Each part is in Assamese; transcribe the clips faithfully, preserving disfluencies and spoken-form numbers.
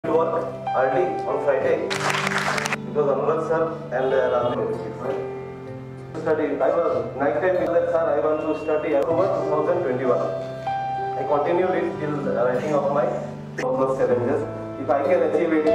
work early on Friday because Anurag sir and uh, Rajendra study. I was night time with that sir. I want to study October twenty twenty-one. I continued it till the writing of my plus challenges. If I can achieve it.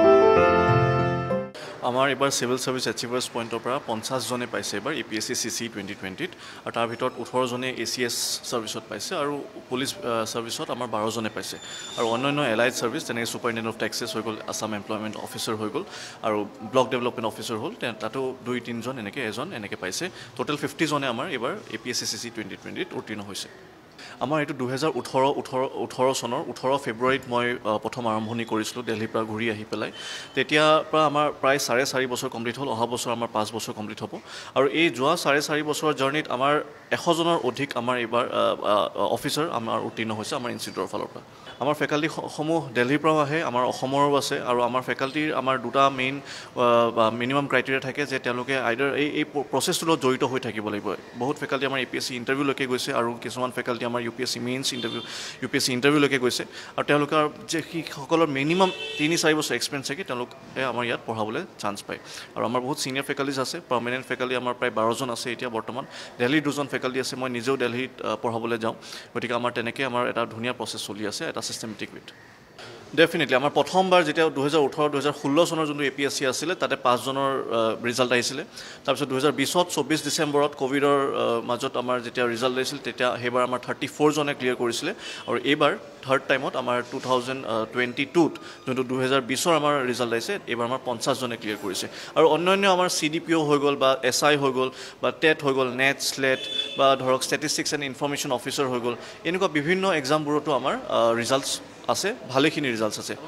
আমাৰ এবাৰ সিভিল সার্ভিস অ্যাচিভার্স পয়েন্টৰ পৰা পঞ্চাছ জনে পাইছে এবাৰ A P S C C C E twenty twenty আৰু তাৰ ভিতৰত ওঠৰ জনে A C S সার্ভিসত পাইছে আৰু পুলিশ সার্ভিসত আমাৰ বাৰ জনে পাইছে আৰু অন্যান্য এলাইড সার্ভিস যেনে সুপাৰিনটেণ্ডেণ্ট অফ টেক্সেছ হৈ গ'ল আসাম এমপ্লয়মেণ্ট অফিচাৰ হৈ গ'ল আৰু ব্লক ডেভেলপমেণ্ট অফিচাৰ হ'ল তাতো দুই তিনিজন এনেকৈ এজন এনেকৈ পাইছে টোটেল ফিফটি জনে আমাৰ এবাৰ A P S C C C E twenty twenty উত্তীৰ্ণ হৈছে আমাৰ এইটো দুহেজাৰ ওঠৰ ওঠৰ ওঠৰ চনৰ ওঠৰ ফেব্ৰুৱাৰীত মই প্ৰথম আৰম্ভণি কৰিছিলোঁ দিল্লীৰ পৰা ঘূৰি আহি পেলাই তেতিয়াৰ পৰা আমাৰ প্ৰায় চাৰে চাৰি বছৰ কমপ্লিট হ'ল অহা বছৰ আমাৰ পাঁচ বছৰ কমপ্লিট হ'ব আৰু এই যোৱা চাৰে চাৰি বছৰৰ জাৰ্ণিত আমাৰ এশজনৰ অধিক আমাৰ এইবাৰ অফিচাৰ আমাৰ উত্তীৰ্ণ হৈছে আমাৰ ইনষ্টিটিউটৰ ফালৰ পৰা আমাৰ ফেকাল্টিসমূহ দিল্লীৰ পৰাও আহে আমাৰ অসমৰো আছে আৰু আমাৰ ফেকাল্টিৰ আমাৰ দুটা মেইন মিনিমাম ক্ৰাইটেৰিয়া থাকে যে তেওঁলোকে আইডাৰ এই এই প্ৰচেছটোৰ লগত জড়িত হৈ থাকিব লাগিব বহুত ফেকাল্টি আমাৰ A P S C ইণ্টাৰভিউলৈকে গৈছে আৰু কিছুমান ফেকাল্টি আমাৰ U P S C mains interview U P S C ইণ্টাৰভিউলৈকে গৈছে আৰু তেওঁলোকৰ যে সকলৰ মিনিমাম তিনি চাৰি বছৰ এক্সপিৰিয়েঞ্চ থাকে তেওঁলোকে আমাৰ ইয়াত পঢ়াবলৈ চান্স পায় আৰু আমাৰ বহুত ছিনিয়ৰ ফেকাল্টিজ আছে পাৰ্মানেণ্ট ফেকাল্টি আমাৰ প্ৰায় বাৰজন আছে এতিয়া বৰ্তমান দিল্লীৰ দুজন ফেকাল্টি আছে মই নিজেও দিল্লীত পঢ়াবলৈ যাওঁ গতিকে আমাৰ তেনেকৈ আমাৰ এটা ধুনীয়া প্ৰচেছ চলি আছে এটা চিষ্টেমেটিক উইথ ডেফিনেটলি আমাৰ প্ৰথমবাৰ যেতিয়া দুহেজাৰ ওঠৰ দুহেজাৰ ষোল্ল চনৰ যোনটো A P S C আছিলে তাতে পাঁচজনৰ ৰিজাল্ট আহিছিলে তাৰপিছত দুহেজাৰ বিছত চৌব্বিছ ডিচেম্বৰত ক'ভিডৰ মাজত আমাৰ যেতিয়া ৰিজাল্ট আহিছিল তেতিয়া সেইবাৰ আমাৰ থাৰ্টি ফ'ৰ জনে ক্লিয়াৰ কৰিছিলে আৰু এইবাৰ থাৰ্ড টাইমত আমাৰ টু থাউজেণ্ড টুৱেণ্টি টুত যোনটো দুহেজাৰ বিছৰ আমাৰ ৰিজাল্ট আহিছে এইবাৰ আমাৰ পঞ্চাছজনে ক্লিয়াৰ কৰিছে আৰু অন্যান্য আমাৰ চি ডি পি অ' হৈ গ'ল বা এছ আই হৈ গ'ল বা টেট হৈ গ'ল নেট স্লেট বা ধৰক ষ্টেটিষ্টিক্স এণ্ড ইনফৰ্মেশ্যন অফিচাৰ হৈ গ'ল এনেকুৱা বিভিন্ন এক্সামবোৰতো আমাৰ ৰিজাল্টছ আছে ভালেখিনি ৰিজাল্টছ আছে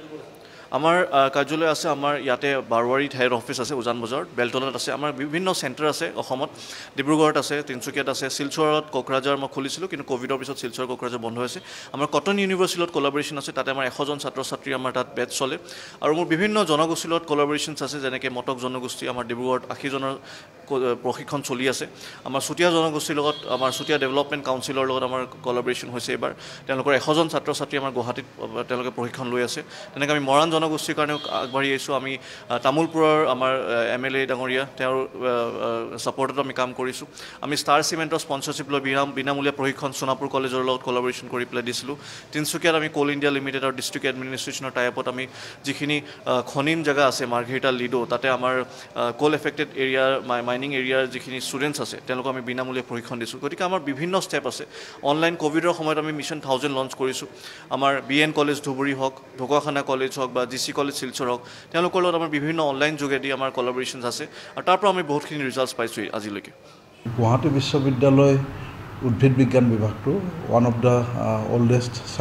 আমাৰ কাৰ্যালয় আছে আমাৰ ইয়াতে বাৰৱাৰীত হেড অফিচ আছে উজান বজাৰত বেলতলাত আছে আমাৰ বিভিন্ন চেণ্টাৰ আছে অসমত ডিব্ৰুগড়ত আছে তিনিচুকীয়াত আছে শিলচৰত কোকৰাঝাৰ মই খুলিছিলোঁ কিন্তু ক'ভিডৰ পিছত শিলচৰ কোকৰাঝাৰ বন্ধ হৈছে আমাৰ কটন ইউনিভাৰ্চিটিত কলাবৰেশ্যন আছে তাতে আমাৰ এশজন ছাত্ৰ ছাত্ৰী আমাৰ তাত বেটছ চলে আৰু মোৰ বিভিন্ন জনগোষ্ঠীৰ লগত কলাবৰেশ্যনছ আছে যেনেকৈ মটক জনগোষ্ঠী আমাৰ ডিব্ৰুগড়ত আশীজনৰ প্ৰশিক্ষণ চলি আছে আমাৰ চুতীয়া জনগোষ্ঠীৰ লগত আমাৰ চুতীয়া ডেভেলপমেণ্ট কাউন্সিলৰ লগত আমাৰ কলাবৰেশ্যন হৈছে এইবাৰ তেওঁলোকৰ এশজন ছাত্ৰ ছাত্ৰী আমাৰ গুৱাহাটীত তেওঁলোকে প্ৰশিক্ষণ লৈ আছে তেনেকৈ আমি মৰাণ জনগোষ্ঠীৰ কাৰণেও আগবাঢ়ি আহিছোঁ আমি তামোলপুৰৰ আমাৰ এম এল এ ডাঙৰীয়া তেওঁৰ ছাপৰ্টত আমি কাম কৰিছোঁ আমি ষ্টাৰ চিমেণ্টৰ স্পনচৰশ্বিপ লৈ বিনা বিনামূলীয়া প্ৰশিক্ষণ সোণাপুৰ কলেজৰ লগত কলাবৰেশ্যন কৰি পেলাই দিছিলোঁ তিনিচুকীয়াত আমি কোল ইণ্ডিয়া লিমিটেড আৰু ডিষ্ট্ৰিক্ট এডমিনিষ্ট্ৰেশ্যনৰ টাইপত আমি যিখিনি খনিন জেগা আছে মাৰ্ঘেৰিটা লিডো তাতে আমাৰ কোল এফেক্টেড এৰিয়াৰ মাইনিং এৰিয়াৰ যিখিনি ষ্টুডেণ্টছ আছে তেওঁলোকক আমি বিনামূলীয়া প্ৰশিক্ষণ দিছোঁ গতিকে আমাৰ বিভিন্ন ষ্টেপ আছে অনলাইন ক'ভিডৰ সময়ত আমি মিছন থাউজেণ্ড লঞ্চ কৰিছোঁ আমাৰ বি এন কলেজ ধুবুৰী হওক ঢকুৱাখানা কলেজ হওক বা জি চি কলেজ শিলচৰ হওক তেওঁলোকৰ লগত আমাৰ বিভিন্ন অনলাইন যোগেদি আমাৰ কলাবৰেশ্যনছ আছে আৰু তাৰ পৰা আমি বহুতখিনি ৰিজাল্টছ পাইছোঁ আজিলৈকে গুৱাহাটী বিশ্ববিদ্যালয় উদ্ভিদ বিজ্ঞান বিভাগটো ওৱান অফ দ্য অল্ডেষ্ট